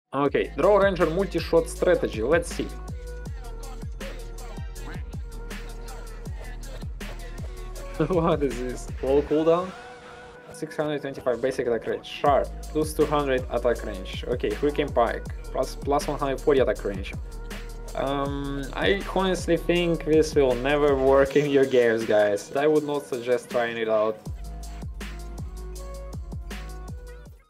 Okay, Drow Ranger multi-shot strategy, let's see. What is this? Low cooldown? 625 basic attack range. Sharp. Plus 200 attack range. Okay, Hurricane Pike. Plus 140 attack range. I honestly think this will never work in your games, guys. I would not suggest trying it out.